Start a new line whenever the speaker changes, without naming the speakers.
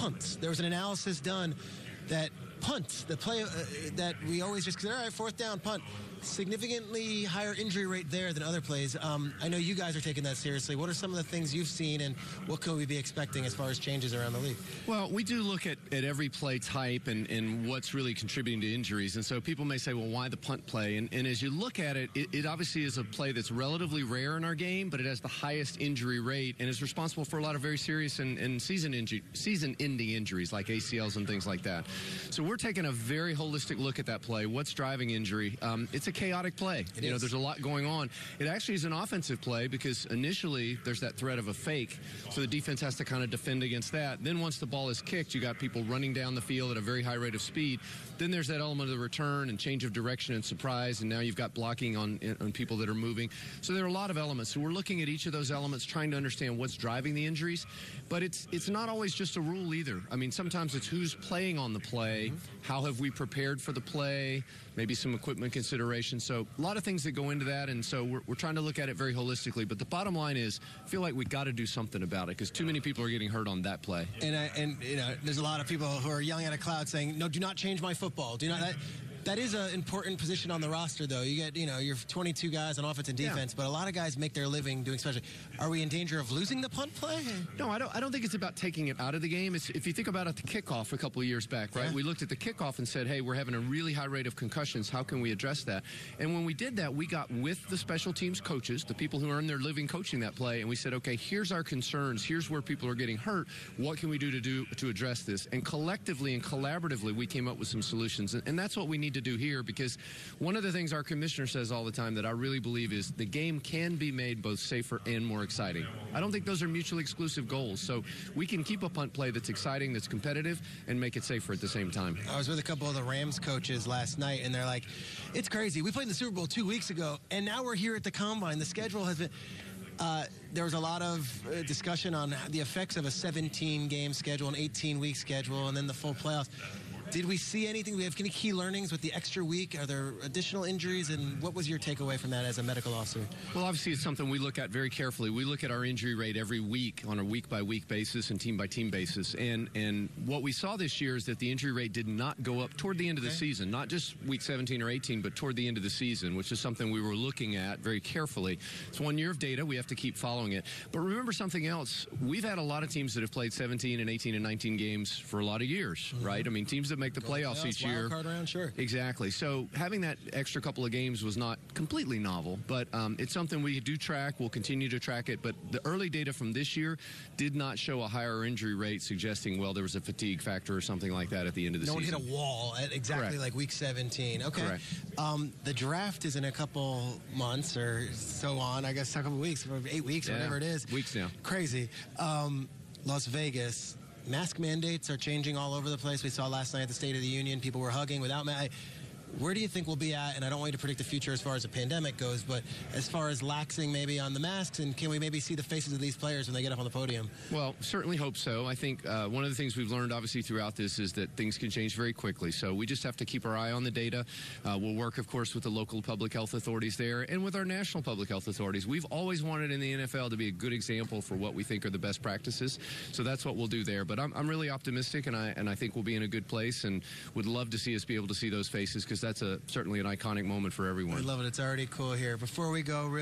punts. There was an analysis done that punts, the play that we always just consider, all right, fourth down, punt, significantly higher injury rate there than other plays. I know you guys are taking that seriously. What are some of the things you've seen, and what can we be expecting as far as changes around the league?
Well, we do look at every play type and what's really contributing to injuries. And so people may say, well, why the punt play? And as you look at it, it obviously is a play that's relatively rare in our game, but it has the highest injury rate and is responsible for a lot of very serious and season-ending injuries like ACLs and things like that. So we're taking a very holistic look at that play. What's driving injury? It's a chaotic play. There's a lot going on. It actually is an offensive play because initially there's that threat of a fake, so the defense has to kind of defend against that. Then once the ball is kicked, you got people running down the field at a very high rate of speed. Then there's that element of the return and change of direction and surprise, and now you've got blocking on people that are moving. So there are a lot of elements. So we're looking at each of those elements, trying to understand what's driving the injuries. But it's not always just a rule either. I mean, sometimes it's who's playing on the play, how have we prepared for the play, maybe some equipment consideration. So a lot of things that go into that, and so we're trying to look at it very holistically. But the bottom line is, I feel like we got to do something about it because too many people are getting hurt on that play.
And there's a lot of people who are yelling at a cloud saying, no, do not change my football. Do not. That is an important position on the roster, though. You get, you're 22 guys on offense and defense, but a lot of guys make their living doing special. Are we in danger of losing the punt play?
No, I don't think it's about taking it out of the game. If you think about it, the kickoff a couple of years back, right? Yeah. We looked at the kickoff and said, hey, we're having a really high rate of concussions. How can we address that? And when we did that, we got with the special teams coaches, the people who earn their living coaching that play, and we said, okay, here's our concerns. Here's where people are getting hurt. What can we do to address this? And collectively and collaboratively, we came up with some solutions. And that's what we need to do here, because one of the things our commissioner says all the time that I really believe is the game can be made both safer and more exciting. I don't think those are mutually exclusive goals. So we can keep a punt play that's exciting, that's competitive, and make it safer at the same time.
I was with a couple of the Rams coaches last night, and they're like, it's crazy. We played in the Super Bowl 2 weeks ago, and now we're here at the Combine. The schedule has been... there was a lot of discussion on the effects of a 17-game schedule, an 18-week schedule, and then the full playoffs. Did we see anything? Do we have any key learnings with the extra week? Are there additional injuries? And what was your takeaway from that as a medical officer?
Well, obviously, it's something we look at very carefully. We look at our injury rate every week on a week-by-week basis and team-by-team basis. And what we saw this year is that the injury rate did not go up toward the end of the season, not just week 17 or 18, but toward the end of the season, which is something we were looking at very carefully. It's 1 year of data. We have to keep following it. But remember something else. We've had a lot of teams that have played 17 and 18 and 19 games for a lot of years, right? I mean, teams that make the playoffs each year.
Wild card round, sure.
Exactly. So having that extra couple of games was not completely novel, but it's something we do track. We'll continue to track it. But the early data from this year did not show a higher injury rate, suggesting, well, there was a fatigue factor or something like that at the end of the season.
No one hit a wall at exactly like week 17. Okay.
Correct.
The draft is in a couple months or so on. I guess a couple weeks, 8 weeks, whatever it is.
Weeks now.
Crazy. Las Vegas. Mask mandates are changing all over the place. We saw last night at the State of the Union, people were hugging without masks. Where do you think we'll be at? And I don't want you to predict the future as far as the pandemic goes, but as far as laxing maybe on the masks, and can we maybe see the faces of these players when they get up on the podium?
Well, certainly hope so. I think one of the things we've learned, obviously, throughout this is that things can change very quickly. So we just have to keep our eye on the data. We'll work, of course, with the local public health authorities there and with our national public health authorities. We've always wanted in the NFL to be a good example for what we think are the best practices. So that's what we'll do there. But I'm really optimistic, and I think we'll be in a good place, and would love to see us be able to see those faces, because that's certainly an iconic moment for everyone.
I love it. It's already cool here. Before we go,